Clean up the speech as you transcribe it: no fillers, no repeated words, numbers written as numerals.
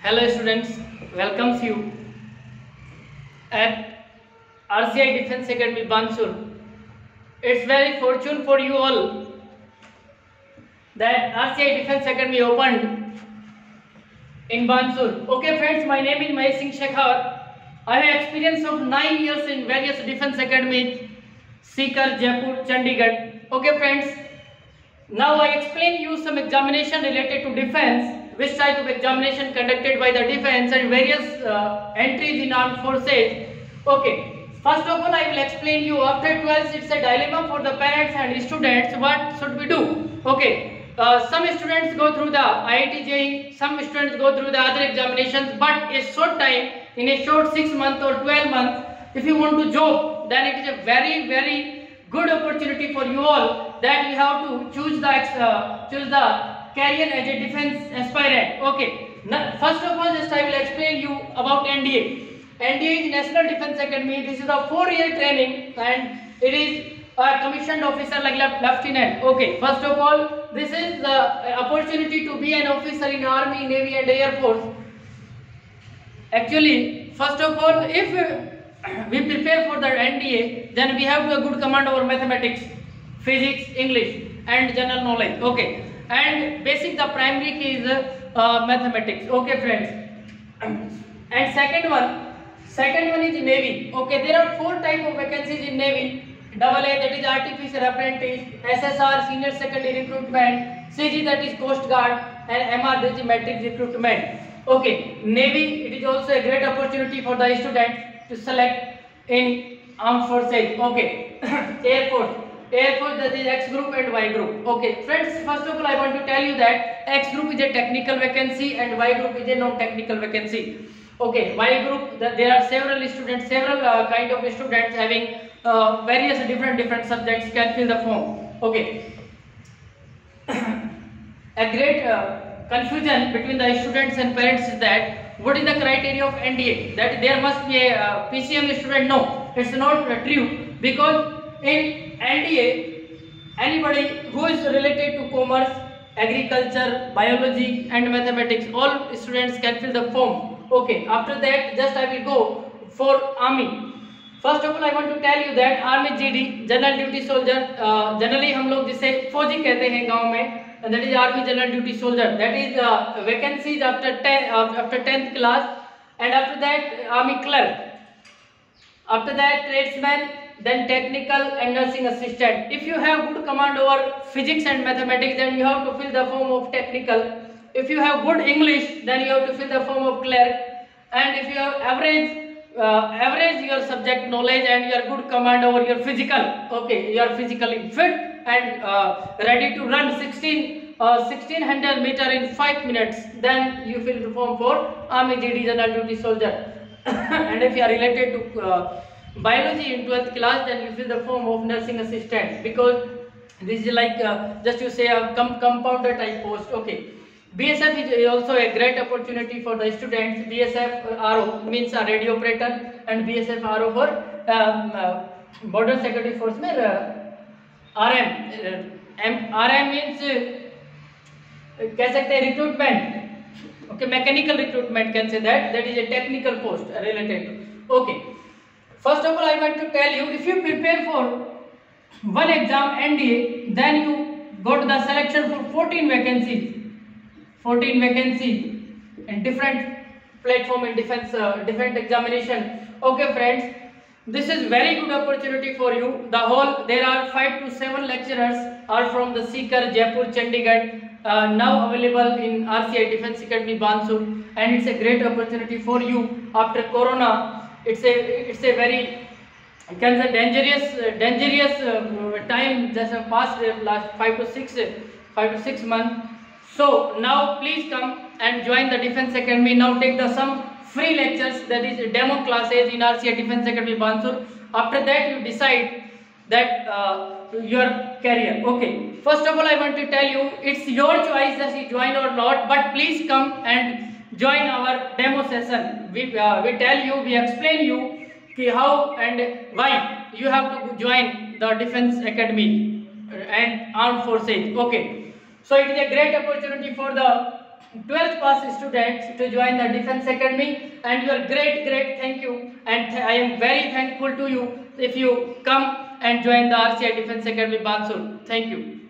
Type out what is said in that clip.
Hello students, welcomes you at RCI Defence Academy Bansur. It's very fortune for you all that RCI Defence Academy opened in Bansur. Okay friends, my name is Mahesh Singh Shekhar. I have experience of 9 years in various defence academies, Sikar, Jaipur, Chandigarh. Okay friends, now I explain you some examination related to defence, which type of examination conducted by the defence and various entries in armed forces. Okay, first of all I will explain you after 12th it's a dilemma for the parents and students, what should we do. Okay, some students go through the IIT JEE, some students go through the other examinations, but a short time, in a short 6 months or 12 months, if you want to job, then it is a very good opportunity for you all that you have to choose the career as a defence aspirant. Okay, now, first of all just I will explain you about NDA. NDA is National Defence Academy. This is a 4-year training and it is a commissioned officer like lieutenant. Okay, first of all this is the opportunity to be an officer in Army, Navy and Air Force. Actually, first of all, if we prepare for the NDA, then we have a good command over mathematics, physics, English and general knowledge. Okay, and basic the primary key is mathematics. Okay friends, and second one is Navy. Okay, there are 4 type of vacancies in Navy: AA, that is artificer apprentice; SSR, senior secondary recruitment; CG, that is Coast Guard; and MR, that is matrix recruitment. Okay, Navy, it is also a great opportunity for the students to select in armed forces. Okay, Air Force, that is X group and Y group. Okay friends, first of all I want to tell you that X group is a technical vacancy and Y group is a non-technical vacancy. Okay, Y group, there are several students, several kind of students having various different subjects can fill the form. Okay, a great confusion between the students and parents is that what is the criteria of NDA, that there must be a PCM student. No, it's not true, because in NDA anybody who is related to commerce, agriculture, biology and mathematics, all students can fill the form. Okay, after that just I will go for Army. First of all I want to tell you that Army GD, General Duty Soldier, generally हम लोग जिसे फौजी कहते हैं गांव में, that is Army General Duty Soldier, that is vacancies after 10th class, and after that Army Clerk, after that tradesman, then technical and nursing assistant. If you have good command over physics and mathematics, then you have to fill the form of technical. If you have good English, then you have to fill the form of clerk. And if you have average your subject knowledge and your good command over your physical, okay, you are physically fit and ready to run 1600 meter in 5 minutes, then you fill the form for Army GD, General Duty Soldier. And if you are related to biology in 12th class, then you fill the form of nursing assistant, because this is like just you say a compounder type post. Okay, BSF is also a great opportunity for the students. BSF RO means a radio operator, and BSF RO for border security force में RM means कह सकते हैं recruitment. Okay, mechanical recruitment can say that is a technical post related to. Okay, first of all I want to tell you, if you prepare for one exam NDA, then you got the selection for 14 vacancies in different platform in defense different examination. Okay friends, this is very good opportunity for you. The whole, there are 5 to 7 lecturers are from the Sikar, Jaipur, Chandigarh, now available in RCI Defence Academy Bansur, and it's a great opportunity for you after Corona. It's a very, you can say dangerous time just have passed last 5 to 6 months. So now please come and join the Defence Academy. Now take some free lectures, that is demo classes in RCI Defence Academy Bansur. After that you decide that your career. Okay, first of all I want to tell you, it's your choice that you join or not, but please come and join our demo session. We tell you, we explain you how and why you have to join the Defence Academy and Armed Forces. Okay, so it is a great opportunity for the 12th pass students to join the Defense Academy, and you are great thank you, and I am very thankful to you if you come and join the RCI Defense Academy Bansur. Thank you.